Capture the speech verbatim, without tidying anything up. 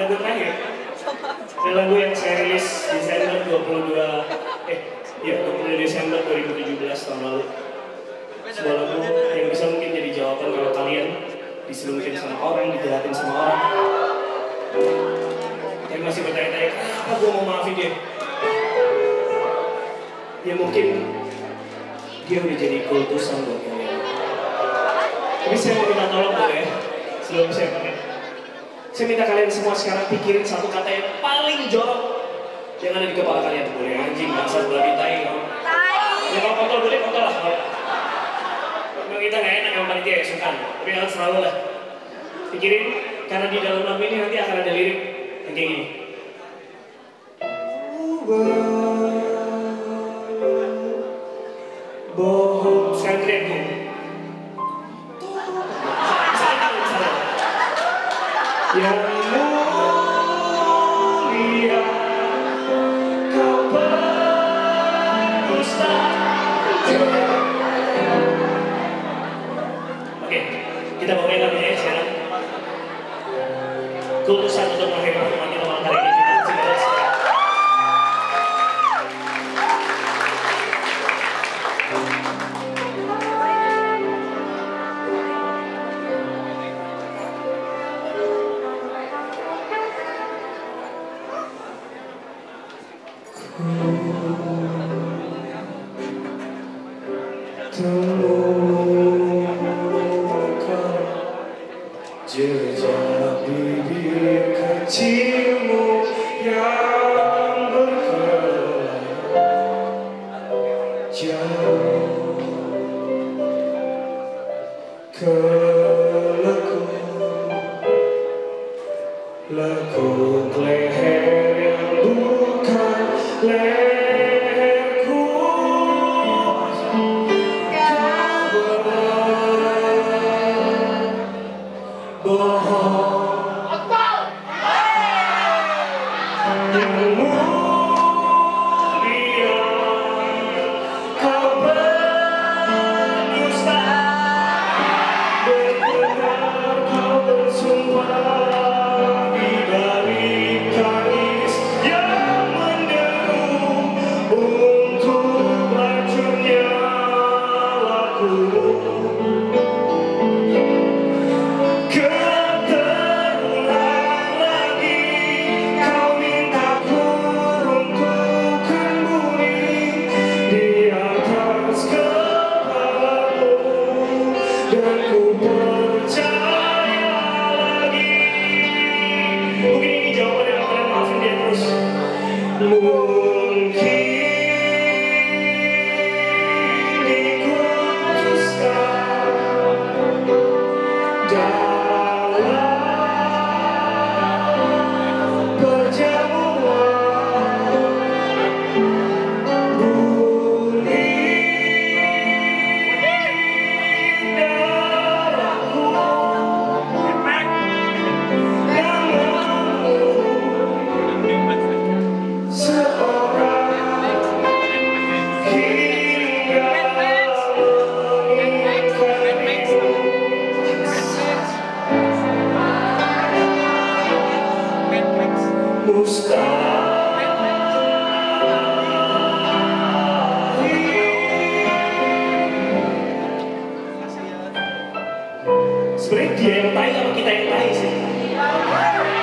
lagu terakhir. Ini lagu yang saya rilis Desember dua puluh dua eh ya dua puluh Desember dua ribu tujuh belas tahun lalu. Sebuah lagu yang bisa mungkin jadi jawaban kalau kalian diselingkuhin sama orang, dijahatin sama orang. Tapi masih bertanya-tanya, kenapa gue mau maafin dia? Ya mungkin dia udah jadi kultusan buat kalian. Tapi saya mau minta tolong boleh ya, sebelum saya pamit. Saya minta kalian semua sekarang pikirin satu kata yang paling jorok yang ada di kepala kalian. Boleh anjing, bangsa, babi, tai. Ya kalau kontol boleh, kontol lah. Memang kita nggak enak sama panitia ya, sungkan. Tapi kalian selalu lah. Pikirin, karena di dalam lagu ini nanti akan ada lirik yang kayak gini. Bohong, sekarang teriak gue. Yang mulia kau berdusta. Oke, kita bawain lagunya ya sekarang. Kultusan untuk menghibur teman kita malam hari ini. Temukan jejak bibir kecilmu yang berkelana jauh ke lekuk lekuk leher yang bukan leher. Sebenarnya dia yang tai atau kita yang tai sih?